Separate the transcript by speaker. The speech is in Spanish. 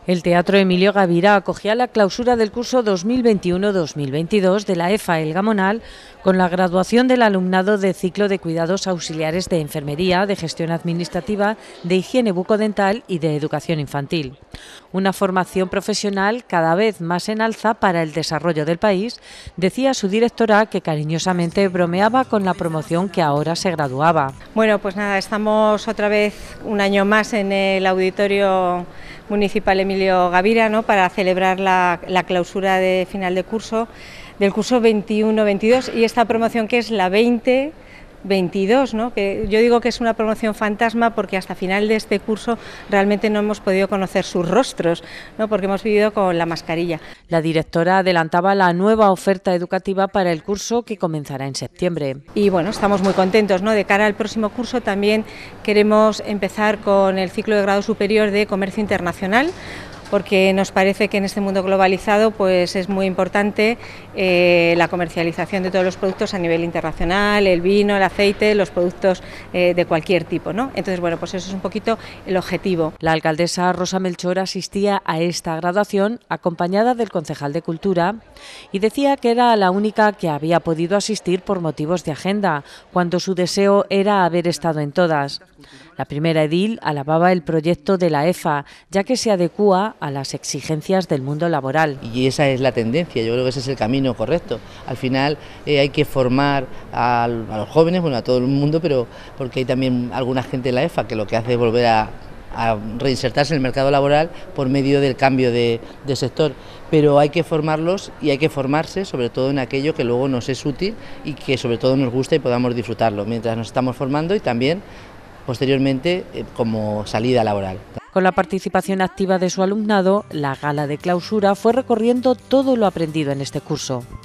Speaker 1: El Teatro Emilio Gavira acogía la clausura del curso 2021-2022 de la EFA El Gamonal con la graduación del alumnado de ciclo de cuidados auxiliares de enfermería, de gestión administrativa, de higiene bucodental y de educación infantil. Una formación profesional cada vez más en alza para el desarrollo del país, decía su directora, que cariñosamente bromeaba con la promoción que ahora se graduaba.
Speaker 2: Bueno, pues nada, estamos otra vez un año más en el Auditorio Municipal Emilio Gavira, ¿no?, para celebrar la clausura de final de curso del curso 21-22 y esta promoción que es la 20-22, ¿no?, que yo digo que es una promoción fantasma porque hasta final de este curso realmente no hemos podido conocer sus rostros, ¿no?, porque hemos vivido con la mascarilla.
Speaker 1: La directora adelantaba la nueva oferta educativa para el curso que comenzará en septiembre.
Speaker 2: Y bueno, estamos muy contentos, ¿no? De cara al próximo curso también queremos empezar con el ciclo de grado superior de comercio internacional, porque nos parece que en este mundo globalizado pues es muy importante la comercialización de todos los productos a nivel internacional, el vino, el aceite, los productos de cualquier tipo, ¿no? Entonces, bueno, pues eso es un poquito el objetivo.
Speaker 1: La alcaldesa Rosa Melchor asistía a esta graduación acompañada del concejal de Cultura y decía que era la única que había podido asistir por motivos de agenda, cuando su deseo era haber estado en todas. La primera edil alababa el proyecto de la EFA, ya que se adecúa a las exigencias del mundo laboral.
Speaker 3: Y esa es la tendencia, yo creo que ese es el camino correcto. Al final hay que formar a los jóvenes, bueno, a todo el mundo, pero porque hay también alguna gente en la EFA que lo que hace es volver a reinsertarse en el mercado laboral por medio del cambio de sector, pero hay que formarlos y hay que formarse sobre todo en aquello que luego nos es útil y que sobre todo nos gusta y podamos disfrutarlo mientras nos estamos formando y también posteriormente como salida laboral.
Speaker 1: Con la participación activa de su alumnado, la gala de clausura fue recorriendo todo lo aprendido en este curso.